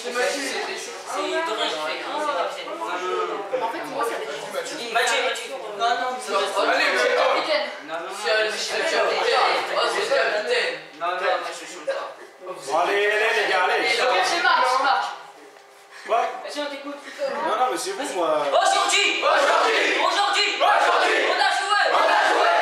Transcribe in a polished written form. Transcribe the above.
C'est Mathieu. C'est Dorian qui fait. Non, c'est capitaine. En fait, moi, ça dépend. Mathieu. Non, non, Allez, C'est le capitaine. non, non, c'est le capitaine. non, non, moi je suis pas. Bon, allez, les gars, allez. Ok, c'est Marc, c'est Marc. Quoi? Vas-y, on t'écoute. Non, non, mais c'est vous, moi. Aujourd'hui, Aujourd'hui, on a joué. on a joué.